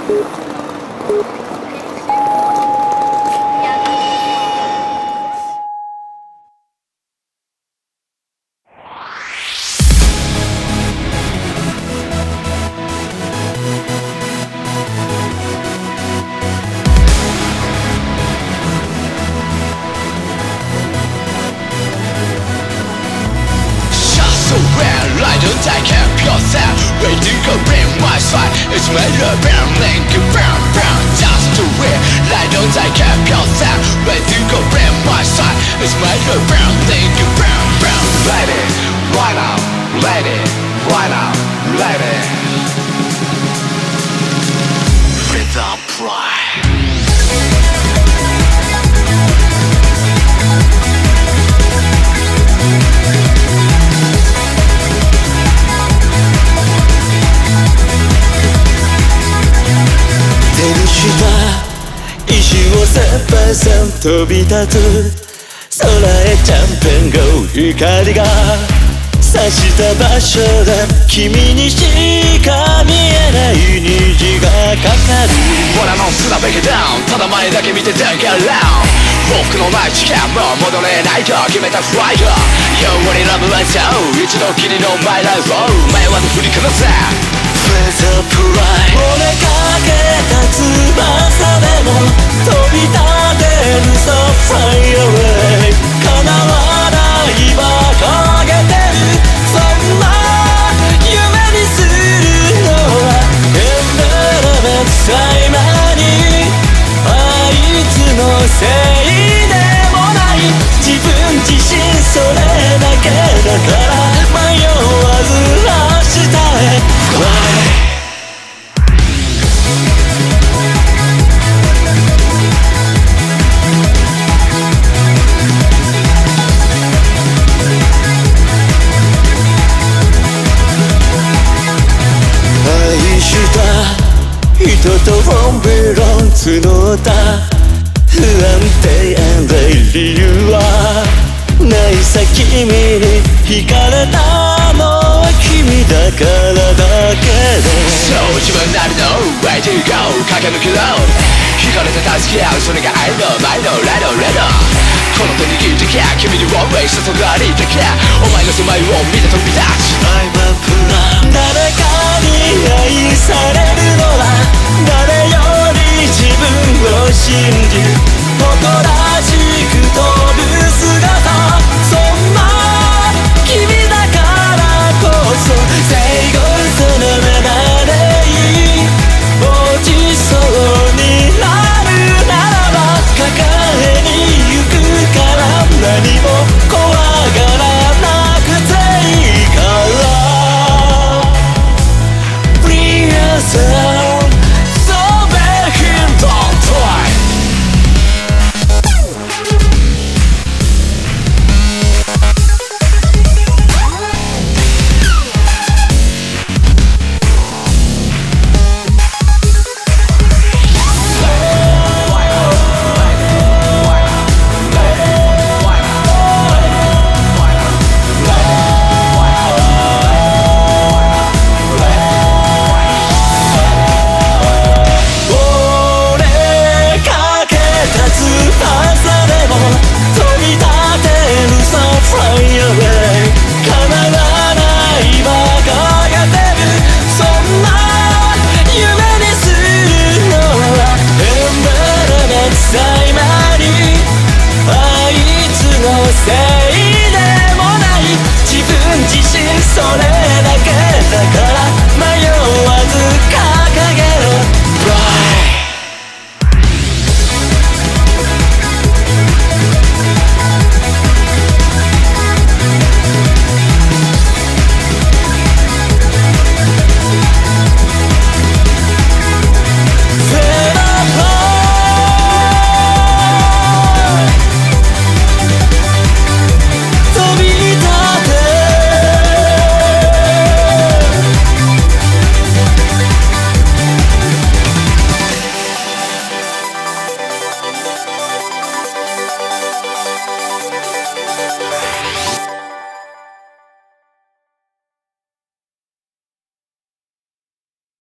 Take care of yourself. Waiting to bring my side. It's my love and link. Brown, brown, just to wear. Lie, don't take care of yourself. Waiting to bring my side. It's my love and link. Brown, brown. Lady, why now? Lady, why now? Lady. Without pride.石をさっぱさん飛び立つ空へチャンペンが光が差した場所だ君にしか見えない虹がかかる俺のすらべけダウンただ前だけ見て Don't get around 僕のない時間もう戻れないと決めたフライト You want it love and so 一度きりのマイライフを迷わず振りかざせWith a pride 折れかけた翼でも飛び立てる So fly away 叶わない馬鹿げてるそんな夢にするのはエンベロメ最後にあいつのせいでもない自分自身それだけだから迷わず明日へ人と本ベロン募った不安定な理由はないさ君に惹かれたのは君だからだけでそう自分なりの Way to go 駆け抜けろ惹かれて助け合うそれが愛のマイのレドレドこの手握ってきゃ君に Always 注がれてきゃお前の住まいを見て飛び立つ I'm a plan 誰かに愛されるのは